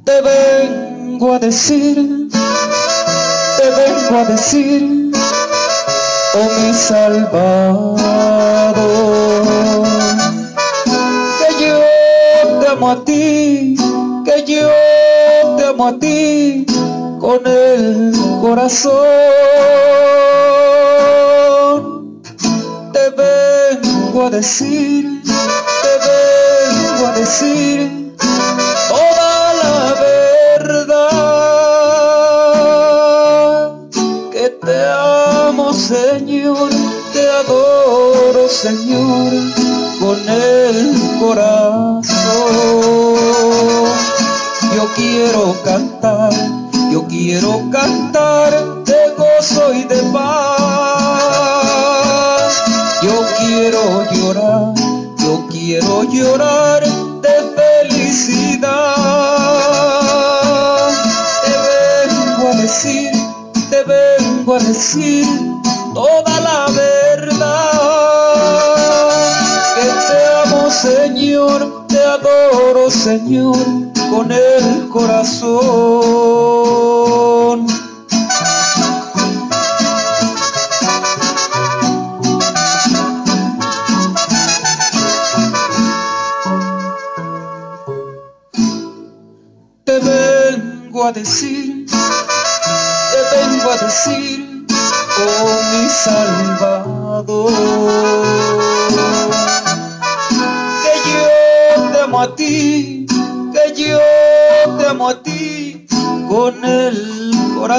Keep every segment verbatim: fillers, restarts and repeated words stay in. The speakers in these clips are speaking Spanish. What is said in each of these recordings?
Te vengo a decir, te vengo a decir, oh mi Salvador, que yo te amo a ti, que yo te amo a ti con el corazón. Te vengo a decir, te vengo a decir toda la verdad, que te amo, Señor, te adoro, Señor, con el corazón. Yo quiero cantar, yo quiero cantar de gozo y de paz. Yo quiero llorar, yo quiero llorar de felicidad. Te vengo a decir, te vengo a decir toda la verdad, que te amo, Señor, te adoro, Señor, con el corazón. Te vengo a decir, te vengo a decir, oh mi Salvador, que yo te amo a ti, que yo te amo a ti con el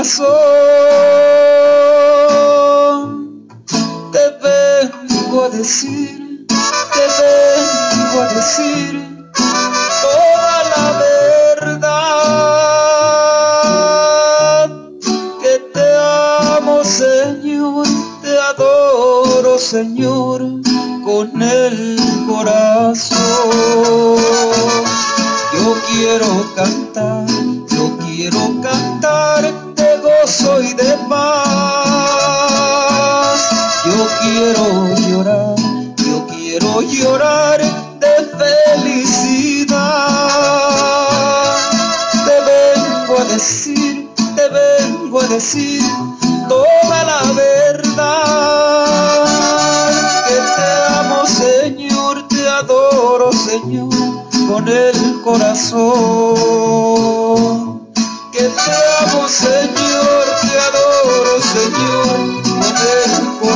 corazón. Te vengo a decir, te vengo a decir toda la verdad, que te amo, Señor, te adoro, Señor, con el corazón. Yo quiero cantar, yo quiero cantar de gozo y de paz. Yo quiero llorar, yo quiero llorar de felicidad. Te vengo a decir, te vengo a decir toda la verdad, que te amo, Señor, te adoro, Señor, con el corazón. Que te amo, Señor, te adoro, Señor, con el corazón.